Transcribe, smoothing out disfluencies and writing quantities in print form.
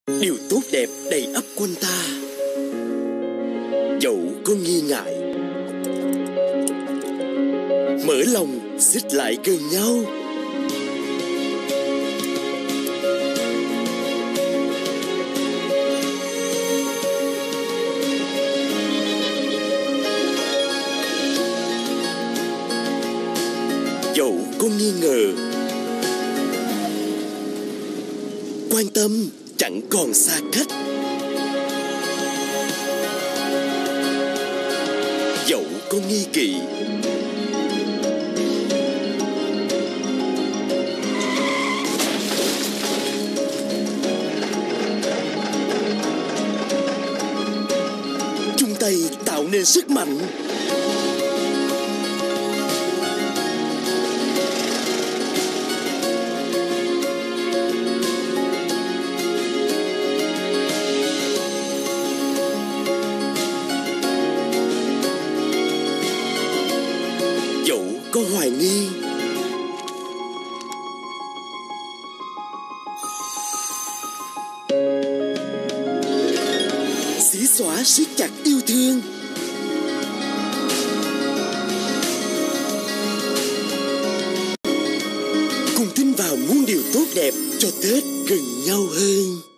Điều tốt đẹp đầy ắp quanh ta, dẫu có nghi ngại, mở lòng xích lại gần nhau. Dẫu có nghi ngờ, quan tâm chẳng còn xa cách. Dẫu có nghi kỵ, chung tay tạo nên sức mạnh. Dẫu có hoài nghi, xí xóa siết chặt yêu thương. Cùng tin vào muôn điều tốt đẹp cho Tết gần nhau hơn.